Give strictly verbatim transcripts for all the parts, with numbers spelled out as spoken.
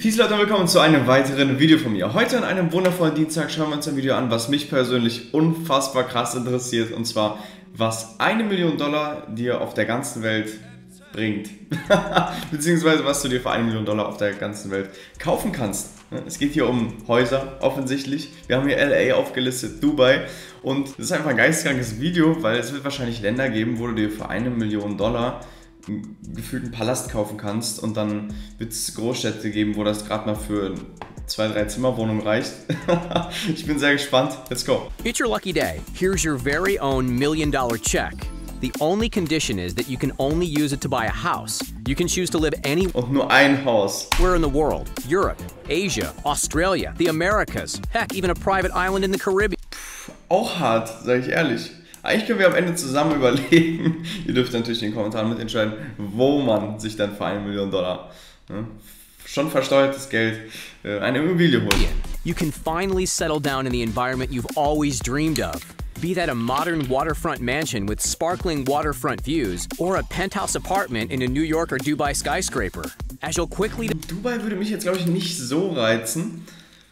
Peace Leute und willkommen zu einem weiteren Video von mir. Heute an einem wundervollen Dienstag schauen wir uns ein Video an, was mich persönlich unfassbar krass interessiert. Und zwar, was eine Million Dollar dir auf der ganzen Welt bringt. Beziehungsweise, was du dir für eine Million Dollar auf der ganzen Welt kaufen kannst. Es geht hier um Häuser, offensichtlich. Wir haben hier L A aufgelistet, Dubai. Und das ist einfach ein geisteskrankes Video, weil es wird wahrscheinlich Länder geben, wo du dir für eine Million Dollar gefühlt einen Palast kaufen kannst, und dann wird es Großstädte geben, wo das gerade mal für zwei, drei Zimmerwohnungen reicht. Ich bin sehr gespannt. Let's go. It's your lucky day. Here's your very own million dollar check. The only condition is that you can only use it to buy a house. You can choose to live any Und nur ein Haus. where in the world. Europe, Asia, Australia, the Americas, heck, even a private island in the Caribbean. Puh, auch hart, sage ich ehrlich. Eigentlich können wir am Ende zusammen überlegen, ihr dürft natürlich in den Kommentaren mitentscheiden, wo man sich dann für eine Million Dollar, ne, schon versteuertes Geld, äh, eine Immobilie holt. You can finally settle down in the environment you've always dreamed of. Be that a modern waterfront mansion with sparkling waterfront views or a penthouse apartment in a New York or Dubai skyscraper. As you'll quickly... Dubai würde mich jetzt, glaube ich, nicht so reizen,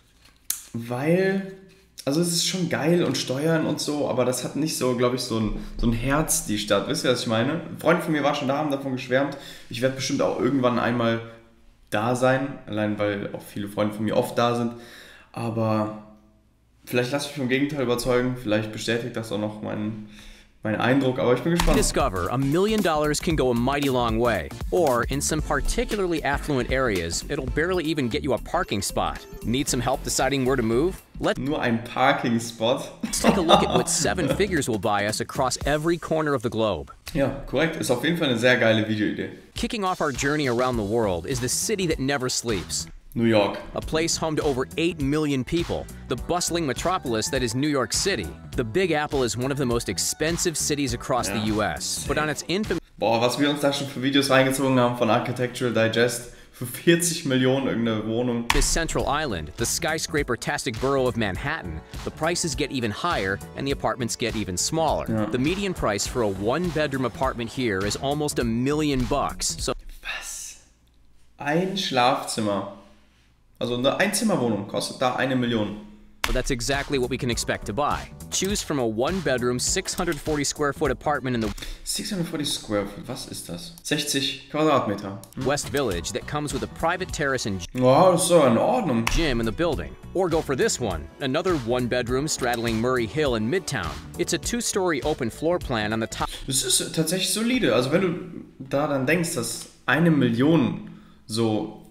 weil... Also es ist schon geil und Steuern und so, aber das hat nicht so, glaube ich, so ein, so ein Herz, die Stadt. Wisst ihr, was ich meine? Freunde von mir waren schon da, haben davon geschwärmt. Ich werde bestimmt auch irgendwann einmal da sein, allein weil auch viele Freunde von mir oft da sind. Aber vielleicht lasse ich mich vom Gegenteil überzeugen, vielleicht bestätigt das auch noch meinen, meinen Eindruck, aber ich bin gespannt. Discover a million dollars can go a mighty long way. Or in some particularly affluent areas, it'll barely even get you a parking spot. Need some help deciding where to move? Let's Nur ein Parking-Spot. take a look at what seven figures will buy us across every corner of the globe. Ja, korrekt. Ist auf jeden Fall eine sehr geile Videoidee. Kicking off our journey around the world is the city that never sleeps. New York. A place home to over eight million people, the bustling metropolis that is New York City. The Big Apple is one of the most expensive cities across Ja. the U S, but on its infamous Boah, was wir uns da schon für Videos reingezogen haben von Architectural Digest. Für vierzig Millionen irgendeine Wohnung. Central Island, the skyscraper-tastic borough of Manhattan, the prices get even higher and the apartments get even smaller. Ja. The median price for a one-bedroom apartment here is almost a million bucks. So Was? Ein Schlafzimmer. Also eine Einzimmerwohnung kostet da eine Million. that's exactly what we can expect to buy. Choose from a one-bedroom, six hundred forty square foot apartment in the sechshundertvierzig Square Foot, was ist das? sechzig Quadratmeter. West Village that comes with a private terrace and Wow, das ist doch in Ordnung. gym in the building. Or go for this one, another one-bedroom straddling Murray Hill in Midtown. It's a two-story open floor plan on the top. Das ist tatsächlich solide. Also wenn du da dann denkst, dass eine Million so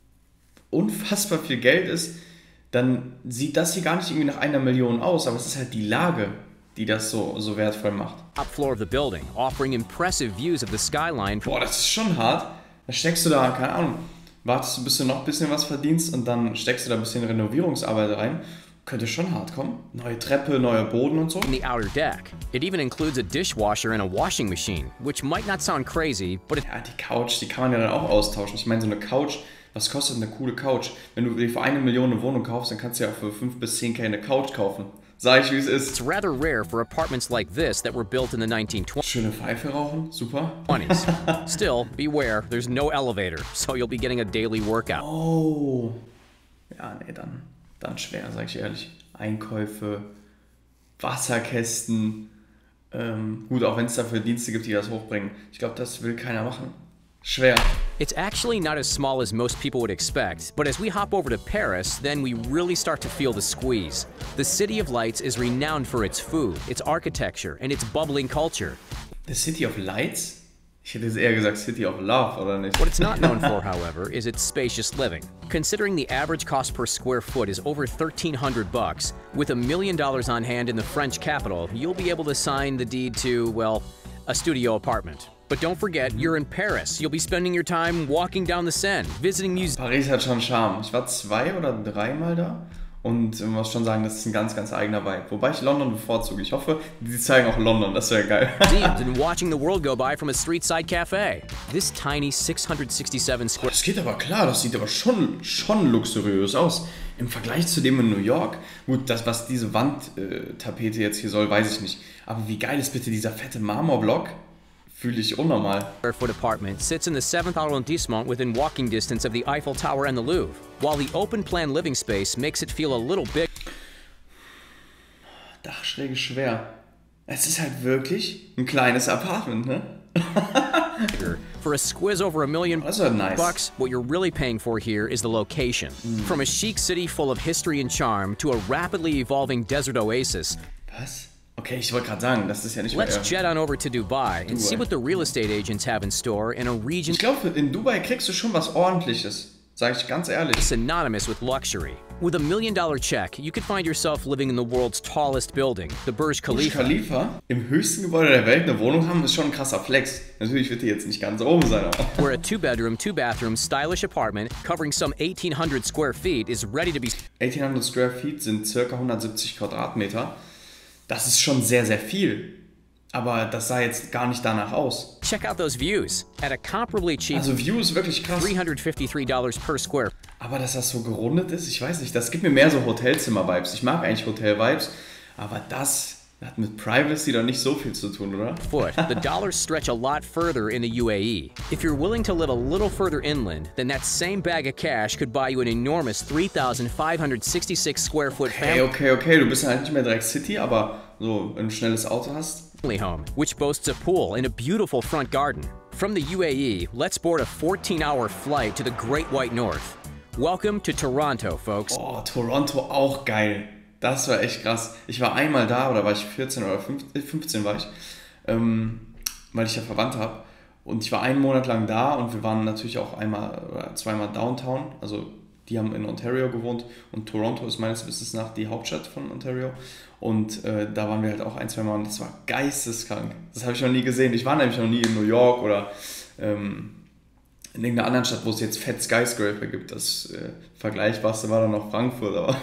unfassbar viel Geld ist, dann sieht das hier gar nicht irgendwie nach einer Million aus, aber es ist halt die Lage, die das so, so wertvoll macht. Top floor of the building, offering impressive views of the skyline. Boah, das ist schon hart. Da steckst du da, keine Ahnung, wartest du, bis du noch ein bisschen was verdienst und dann steckst du da ein bisschen Renovierungsarbeit rein. Könnte schon hart kommen. Neue Treppe, neuer Boden und so. In the outer deck. It even includes a dishwasher and a washing machine, which might not sound crazy, but it Ja, die Couch, die kann man ja dann auch austauschen. Ich meine, so eine Couch, was kostet eine coole Couch? Wenn du dir für eine Million eine Wohnung kaufst, dann kannst du ja auch für fünf bis zehn K eine Couch kaufen. Sag ich, wie es ist. it's rather rare for apartments like this that were built in the nineteen Schöne Pfeife rauchen, super. twenties. Still, beware, there's no elevator, so you'll be getting a daily workout. Oh. Ja, nee, dann, dann schwer, sag ich ehrlich. Einkäufe, Wasserkästen. Ähm, gut, auch wenn es dafür Dienste gibt, die das hochbringen. Ich glaube, das will keiner machen. Schwer. It's actually not as small as most people would expect, but as we hop over to Paris, then we really start to feel the squeeze. The City of Lights is renowned for its food, its architecture, and its bubbling culture. The City of Lights? Ich hätte jetzt eher gesagt City of Love, oder nicht? What it's not known for, however, is its spacious living. Considering the average cost per square foot is over thirteen hundred bucks, with a million dollars on hand in the French capital, you'll be able to sign the deed to, well, a studio apartment. But don't forget, you're in Paris. You'll be spending your time walking down the Seine, visiting museums. Paris hat schon Charme. Ich war zwei oder dreimal da und ich muss schon sagen, das ist ein ganz, ganz eigener Vibe. Wobei ich London bevorzuge. Ich hoffe, die zeigen auch London, das wäre geil. and watching the world go by from a street-side cafe. This tiny six hundred sixty-seven square Das geht aber klar, das sieht aber schon, schon luxuriös aus. Im Vergleich zu dem in New York. Gut, das, was diese Wandtapete jetzt hier soll, weiß ich nicht. Aber wie geil ist bitte dieser fette Marmorblock? Fühle ich unnormal. Square foot apartment sits in the seventh arrondissement within walking distance of the Eiffel Tower and the Louvre, while the open plan living space makes it feel a little big. Dachschräge schwer. Es ist halt wirklich ein kleines Apartment, ne? For a squiz over a million nice. bucks, what you're really paying for here is the location. Mm. From a chic city full of history and charm to a rapidly evolving desert oasis. Was? Okay, ich wollte gerade sagen, das ist ja nicht mehr. Let's jet on over to Dubai and Dubai. see what the real estate agents have in store in a region. Ich glaube, in Dubai kriegst du schon was Ordentliches. Sag ich ganz ehrlich. Synonymous with luxury. With a million dollar check, you could find yourself living in the world's tallest building, the Burj Khalifa. Burj Khalifa? Im höchsten Gebäude der Welt eine Wohnung haben, ist schon ein krasser Flex. Natürlich wird die jetzt nicht ganz oben sein, aber. Where a two-bedroom, two-bathroom, stylish apartment covering some eighteen hundred square feet is ready to be. eighteen hundred square feet sind circa hundertsiebzig Quadratmeter. Das ist schon sehr, sehr viel. Aber das sah jetzt gar nicht danach aus. Check out those views. At a comparably cheap. Also View ist wirklich krass. three hundred fifty-three dollars per square. Aber dass das so gerundet ist, ich weiß nicht. Das gibt mir mehr so Hotelzimmer-Vibes. Ich mag eigentlich Hotel-Vibes. Aber das hat mit Privacy doch nicht so viel zu tun, oder? Foot. The dollars stretch a lot further in the U A E. If you're willing to live a little further inland, then that same bag of cash could buy you an enormous three thousand five hundred sixty-six square foot family. Okay, okay, okay. Du bist halt nicht mehr direkt City, aber so ein schnelles Auto hast. Home, which boasts a pool and a beautiful front garden. From the U A E, let's board a fourteen hour flight to the Great White North. Welcome to Toronto, folks. Oh, Toronto auch geil. Das war echt krass. Ich war einmal da, oder war ich vierzehn oder fünfzehn war ich, ähm, weil ich ja Verwandte habe. Und ich war einen Monat lang da und wir waren natürlich auch einmal oder zweimal Downtown. Also die haben in Ontario gewohnt und Toronto ist meines Wissens nach die Hauptstadt von Ontario. Und äh, da waren wir halt auch ein, zwei Mal und das war geisteskrank. Das habe ich noch nie gesehen. Ich war nämlich noch nie in New York oder ähm, in irgendeiner anderen Stadt, wo es jetzt Fett Skyscraper gibt. Das äh, Vergleichbarste war dann noch Frankfurt. Aber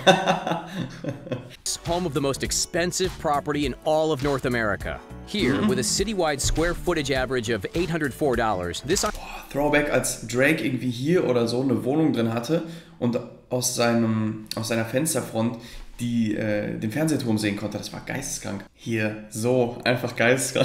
home of the most expensive property in all of North America. Here, mm-hmm. with a citywide square footage average of eight hundred four dollars, this... Boah, Throwback, als Drake irgendwie hier oder so eine Wohnung drin hatte und aus, seinem, aus seiner Fensterfront die äh, den Fernsehturm sehen konnte, das war geisteskrank. Hier, so, einfach geisteskrank.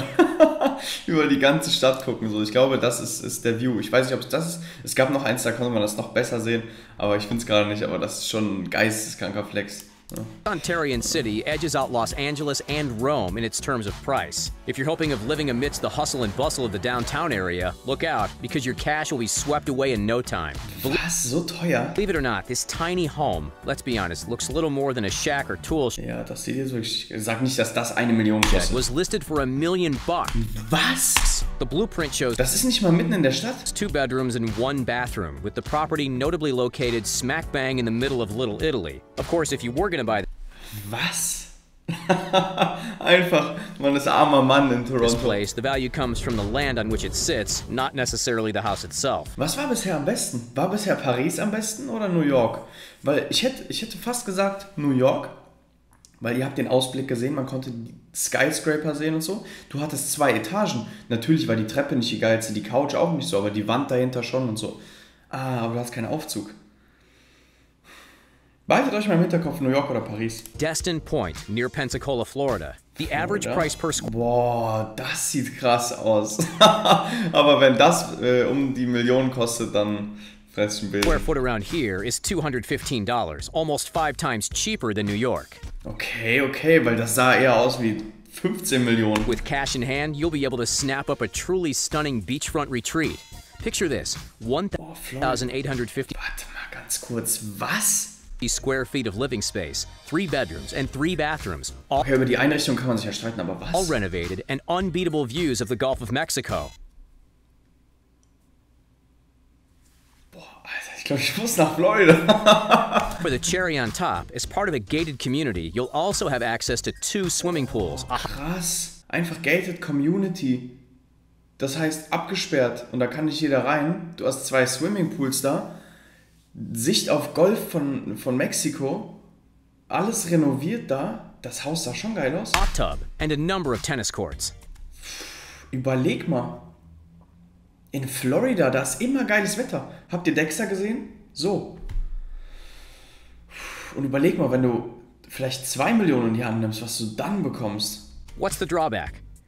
Über die ganze Stadt gucken, so. Ich glaube, das ist, ist der View. Ich weiß nicht, ob es das ist. Es gab noch eins, da konnte man das noch besser sehen, aber ich finde es gerade nicht, aber das ist schon ein geisteskranker Flex. Ja. Ontarian city edges out Los Angeles and Rome in its terms of price. If you're hoping of living amidst the hustle and bustle of the downtown area, look out, because your cash will be swept away in no time. Was? So teuer? Believe it or not, this tiny home, let's be honest, looks a little more than a shack or tool shed. Ja, das sieht jetzt wirklich... Sag nicht, dass das eine Million kostet. Was listed for a million bucks. Was? The blueprint shows... Das ist nicht mal mitten in der Stadt? Two bedrooms and one bathroom, with the property notably located smack bang in the middle of Little Italy. Of course, if you were gonna buy... Was? Einfach, man ist armer Mann in Toronto. This place, the value comes from the land on which it sits, not necessarily the house itself. Was war bisher am besten? War bisher Paris am besten oder New York? Weil ich hätte, ich hätte fast gesagt New York, weil ihr habt den Ausblick gesehen, man konnte die Skyscraper sehen und so. Du hattest zwei Etagen. Natürlich war die Treppe nicht die geilste, die Couch auch nicht so, aber die Wand dahinter schon und so. Ah, aber du hast keinen Aufzug. Behaltet euch mal im Hinterkopf, New York oder Paris. Destin Point, near Pensacola, Florida. The average Florida? price per square... Boah, das sieht krass aus. Aber wenn das äh, um die Million kostet, dann fress ich ein Bild. Square foot around here is two hundred fifteen dollars, almost five times cheaper than New York. Okay, okay, weil das sah eher aus wie fünfzehn Millionen. With cash in hand, you'll be able to snap up a truly stunning beachfront retreat. Picture this, one thousand eight hundred fifty... Warte mal ganz kurz, was? Square feet of living space, three bedrooms and three bathrooms. All okay, über die Einrichtung kann man sich ja streiten, aber was? All renovated and unbeatable views of the Gulf of Mexico. Boah, Alter, ich glaube, ich muss nach Florida. For the cherry on top, as part of a gated community, you'll also have access to two swimming pools. Krass, einfach gated community. Das heißt abgesperrt und da kann nicht jeder rein. Du hast zwei Swimmingpools da. Sicht auf Golf von, von Mexiko, alles renoviert da. Das Haus sah schon geil aus. Hot tub and a number of tennis courts. Überleg mal. In Florida, da ist immer geiles Wetter. Habt ihr Dexter gesehen? So. Und überleg mal, wenn du vielleicht zwei Millionen in die Hand nimmst, was du dann bekommst. What's the drawback?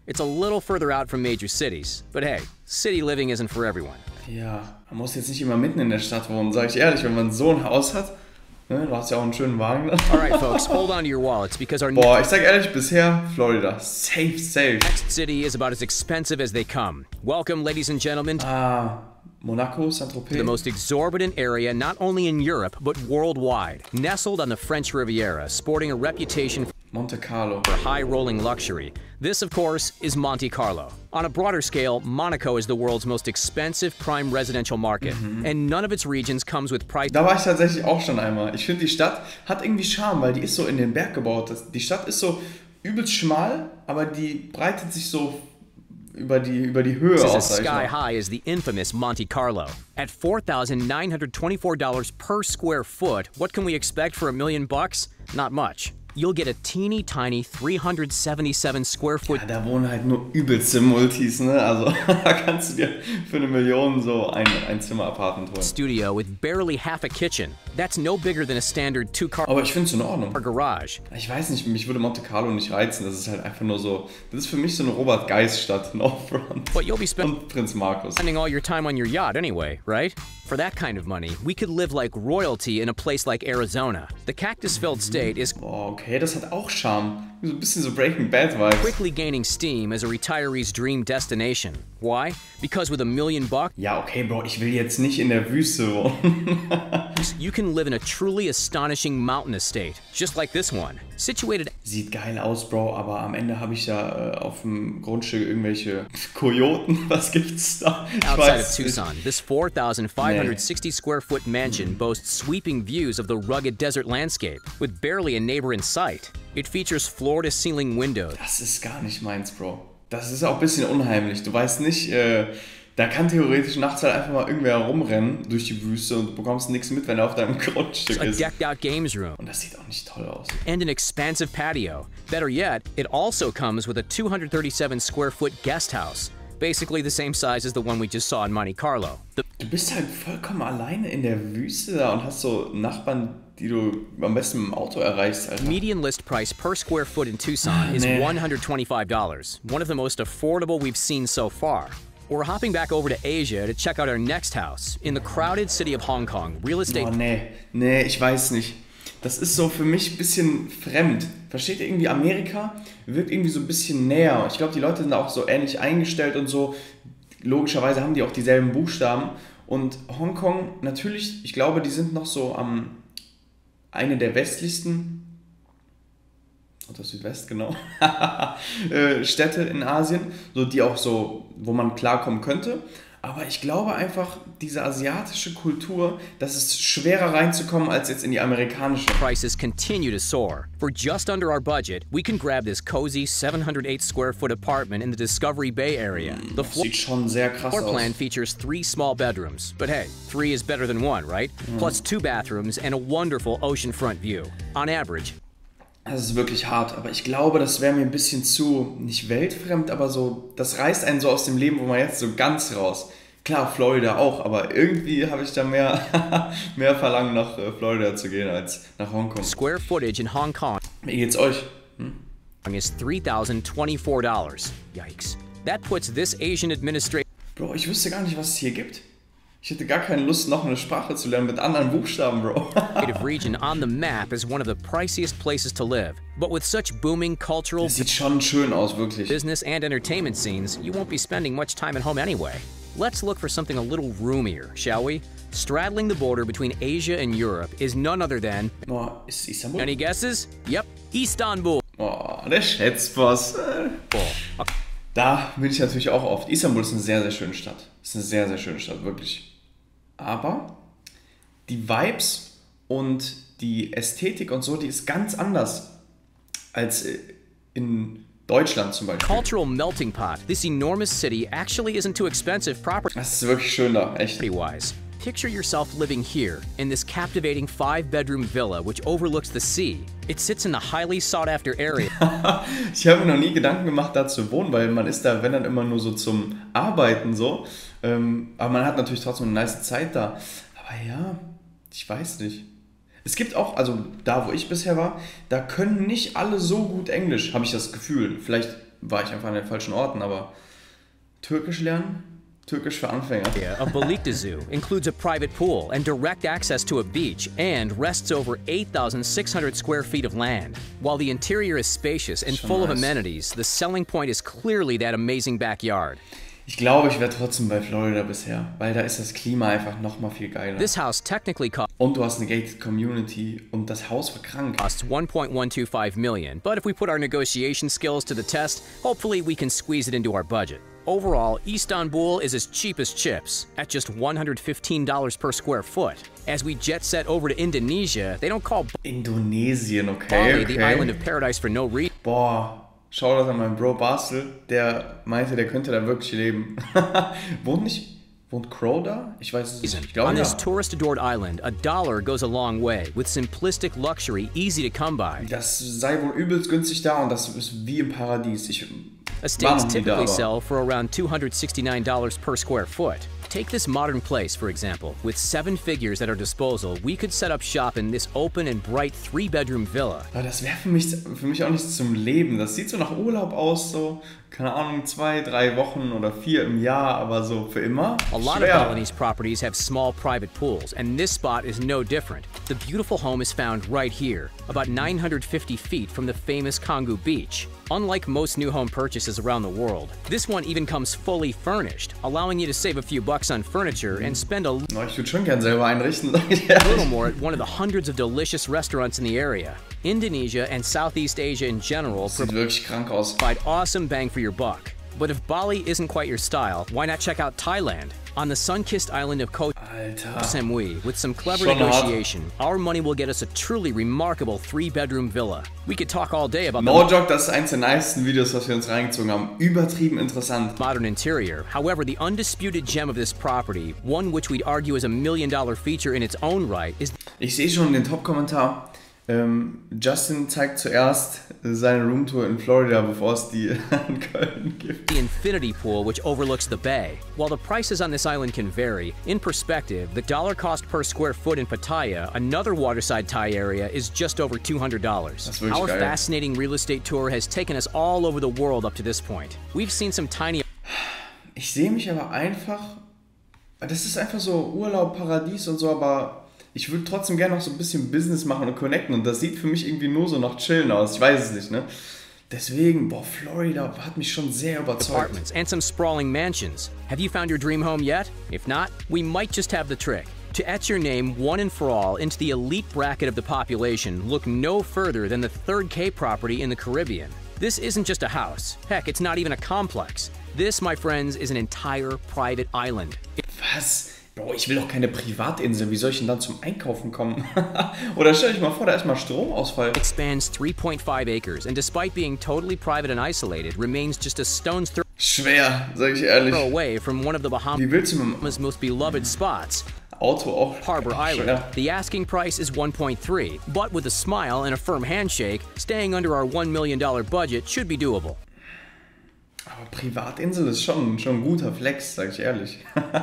It's a little further out from major cities, but hey, city living isn't for everyone. Ja, man muss jetzt nicht immer mitten in der Stadt wohnen, sag ich ehrlich, wenn man so ein Haus hat. Ne, du hast ja auch einen schönen Wagen dann. Alright folks, hold on to your wallets because our Boah, ich sag ehrlich, bisher Florida. Safe, safe. next city is about as expensive as they come. Welcome, ladies and gentlemen, to Ah, Monaco, the Saint-Tropez. most exorbitant area not only in Europe, but worldwide. Nestled on the French Riviera, sporting a reputation Monte Carlo. for high-rolling luxury. This, of course, is Monte Carlo. On a broader scale, Monaco is the world's most expensive prime residential market, and none of its regions comes with price Da war ich tatsächlich auch schon einmal. Ich finde, die Stadt hat irgendwie Charme, weil die ist so in den Berg gebaut. Das, die Stadt ist so übelst schmal, aber die breitet sich so über die, über die Höhe is aus, as sag ich sky mal. high as the infamous Monte Carlo. At four thousand nine hundred twenty-four dollars per square foot, what can we expect for a million bucks? Not much. You'll get a teeny tiny three hundred seventy-seven square foot Ja, da wohnen halt nur übelste Multis, ne? Also da kannst du dir für eine Million so ein, ein Zimmer-Apartment holen. studio with barely half a kitchen. That's no bigger than a standard two-car Aber ich finde es in Ordnung. garage. Ich weiß nicht, mich würde Monte Carlo nicht reizen. Das ist halt einfach nur so. Das ist für mich so eine Robert-Geist-Stadt. No front. But you'll be spending Und Prinz Markus. all your time on your yacht anyway, right? For that kind of money, we could live like royalty in a place like Arizona. The cactus-filled state is Boah, okay, das hat auch Charme. So ein bisschen so Breaking Bad-Vibes. quickly gaining steam as a retiree's dream destination. Why? Because with a million bucks, Ja, okay, Bro, ich will jetzt nicht in der Wüste wohnen. you can live in a truly astonishing mountain estate, just like this one. Situated Sieht geil aus, Bro, aber am Ende habe ich da äh, auf dem Grundstück irgendwelche Kojoten. Was gibt's da? Ich outside of weiß nicht. Tucson, this four thousand five hundred sixty square foot mansion boasts sweeping views of the rugged desert landscape, with barely a neighbor in sight. It features floor-to-ceiling windows, Das ist gar nicht meins, Bro. Das ist auch ein bisschen unheimlich. Du weißt nicht, äh, da kann theoretisch nachts halt einfach mal irgendwer rumrennen durch die Wüste und du bekommst nichts mit, wenn er auf deinem Grundstück a ist. decked-out games room, Und das sieht auch nicht toll aus. and an expansive patio. Better yet, it also comes with a two hundred thirty-seven square foot guest house, basically the same size as the one we just saw in Monte Carlo. The Du bist halt vollkommen alleine in der Wüste da und hast so Nachbarn, die du am besten mit dem Auto erreichst, Alter. median list price per square foot in Tucson is nee. one hundred twenty-five dollars, one of the most affordable we've seen so far. We're hopping back over to Asia to check out our next house in the crowded city of Hong Kong. Real estate Oh, nee, nee, ich weiß nicht. Das ist so für mich ein bisschen fremd. Versteht ihr, irgendwie Amerika wirkt irgendwie so ein bisschen näher. Ich glaube, die Leute sind auch so ähnlich eingestellt und so. Logischerweise haben die auch dieselben Buchstaben. Und Hongkong, natürlich, ich glaube, die sind noch so am eine der westlichsten oder Südwest, genau, äh, Städte in Asien, so die auch so, wo man klarkommen könnte. Aber ich glaube einfach, diese asiatische Kultur, das ist schwerer reinzukommen als jetzt in die amerikanische. prices continue to soar. For just under our budget, we can grab this cozy seven hundred eight square foot apartment in the Discovery Bay area. The floor Sieht schon sehr krass Floor aus. plan features three small bedrooms, but hey, three is better than one, right? Plus two bathrooms and a wonderful oceanfront view. On average, Das ist wirklich hart, aber ich glaube, das wäre mir ein bisschen zu, nicht weltfremd, aber so, das reißt einen so aus dem Leben, wo man jetzt so ganz raus. Klar, Florida auch, aber irgendwie habe ich da mehr, mehr Verlangen, nach äh, Florida zu gehen, als nach Hongkong. square footage in Hong Kong Wie geht's euch? is three thousand twenty-four dollars. Yikes. That puts this Asian administrative Bro, ich wüsste gar nicht, was es hier gibt. Ich hätte gar keine Lust, noch eine Sprache zu lernen mit anderen Buchstaben, Bro. region on the map as one of the priciest places to live. But with such booming cultural, Das sieht schon schön aus, wirklich. business, and entertainment scenes, you won't be spending much time at home anyway. Let's look for something a little roomier, shall we? Straddling the border between Asia and Europe is none other than. Boah, ist Istanbul? Any guesses? Yep, Istanbul. Boah, der Schätzboss. Oh, Da bin ich natürlich auch oft. Istanbul ist eine sehr, sehr schöne Stadt. Ist eine sehr, sehr schöne Stadt, wirklich. Aber die Vibes und die Ästhetik und so, die ist ganz anders als in Deutschland zum Beispiel. cultural melting pot. This enormous city actually isn't too expensive Das ist wirklich schön da, echt. property-wise. Picture yourself living here in this captivating five-bedroom villa which overlooks the sea. It sits in the highly sought-after area Ich habe mir noch nie Gedanken gemacht, da zu wohnen, weil man ist da, wenn dann immer nur so zum Arbeiten so. Ähm, aber man hat natürlich trotzdem eine nice Zeit da. Aber ja, ich weiß nicht. Es gibt auch, also da wo ich bisher war, da können nicht alle so gut Englisch, habe ich das Gefühl. Vielleicht war ich einfach an den falschen Orten, aber Türkisch lernen? Türkisch für Anfänger. Of Balıkesir includes a private pool and direct access to a beach and rests over eight thousand six hundred square feet of land. While the interior is spacious and full of amenities, the selling point is clearly that amazing backyard. Ich glaube, ich wäre trotzdem bei Florida bisher, weil da ist das Klima einfach noch mal viel geiler. This house technically costs Und du hast eine gated community und das Haus war krank. one point one two five million, but if we put our negotiation skills to the test, hopefully we can squeeze it into our budget. Overall, Istanbul is as cheap as chips, at just one hundred fifteen dollars per square foot. As we jet set over to Indonesia, they don't call Indonesien, okay, Bali okay. the island of paradise for no reason. Boah, schau das an meinen Bro Basel, der meinte, der könnte da wirklich leben. Wohnt nicht, wohnt Crow da? Ich weiß es nicht. Ich glaube, On ja. this tourist-adored island, a dollar goes a long way, with simplistic luxury easy to come by. Das sei wohl übelst günstig da und das ist wie im Paradies. Ich Estates typically sell for around two hundred sixty-nine dollars per square foot. Take this modern place, for example. With seven figures at our disposal, we could set up shop in this open and bright three-bedroom villa. Aber das wäre für mich, für mich auch nichts zum Leben. Das sieht so nach Urlaub aus, so, keine Ahnung, zwei, drei Wochen oder vier im Jahr, aber so für immer. A lot Schwer. of Balinese properties have small private pools, and this spot is no different. The beautiful home is found right here, about nine hundred fifty feet from the famous Canggu Beach. Unlike most new home purchases around the world, this one even comes fully furnished, allowing you to save a few bucks on furniture and spend a Oh, ich würde schon gern selber einrichten, sag ich ehrlich. little more at one of the hundreds of delicious restaurants in the area. Indonesia and Southeast Asia in general Sieht wirklich krank aus. provide awesome bang for your buck. But if Bali isn't quite your style, why not check out Thailand? On the sun-kissed island of Koh Alter. Samui, with some clever Schon hart. negotiation, our money will get us a truly remarkable three-bedroom villa. We could talk all day about No the joke, das ist eins der nicesten Videos, was wir uns reingezogen haben. Übertrieben interessant. modern interior. However, the undisputed gem of this property, one which we'd argue is a million-dollar feature in its own right, is Ich sehe schon den Top-Kommentar. Ähm, Justin zeigt zuerst seine Roomtour in Florida, bevor es die in Köln gibt. the infinity pool which overlooks the bay. While the prices on this island can vary, in perspective, the dollar cost per square foot in Pattaya, another waterside Thai area, is just over two hundred dollars. That's wirklich Our geil. fascinating real estate tour has taken us all over the world up to this point. We've seen some tiny Ich sehe mich aber einfach, das ist einfach so Urlaub, Paradies und so, aber ich würde trotzdem gerne noch so ein bisschen Business machen und connecten und das sieht für mich irgendwie nur so nach Chillen aus. Ich weiß es nicht, ne? Deswegen, boah, Florida hat mich schon sehr überzeugt. apartments and some sprawling mansions. Have you found your dream home yet? If not, we might just have the trick. To etch your name one and for all into the elite bracket of the population, look no further than the third K property in the Caribbean. This isn't just a house. Heck, it's not even a complex. This, my friends, is an entire private island. Was? Bro, ich will doch keine Privatinsel. Wie soll ich denn dann zum Einkaufen kommen? Oder stell dich mal vor, da ist mal Stromausfall. It spans three point five acres, and despite being totally private and isolated, remains just a stone's throw Schwer, sag ich ehrlich. away from one of the Bahamas' Wie willst du mit dem most beloved spots, Auto auch? Harbor Island. Schwer. The asking price is one point three, but with a smile and a firm handshake, staying under our one million dollar budget should be doable. Aber Privatinsel ist schon, schon ein guter Flex, sag ich ehrlich.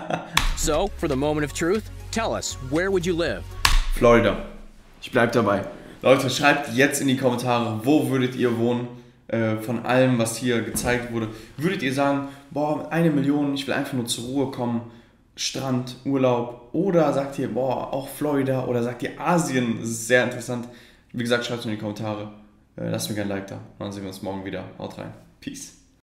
So, for the moment of truth, tell us, where would you live? Florida. Ich bleib dabei. Leute, schreibt jetzt in die Kommentare, wo würdet ihr wohnen? Äh, von allem, was hier gezeigt wurde. Würdet ihr sagen, boah, eine Million, ich will einfach nur zur Ruhe kommen, Strand, Urlaub? Oder sagt ihr, boah, auch Florida? Oder sagt ihr Asien? Das ist sehr interessant. Wie gesagt, schreibt es in die Kommentare. Äh, lasst mir gerne ein Like da. Und dann sehen wir uns morgen wieder. Haut rein. Peace.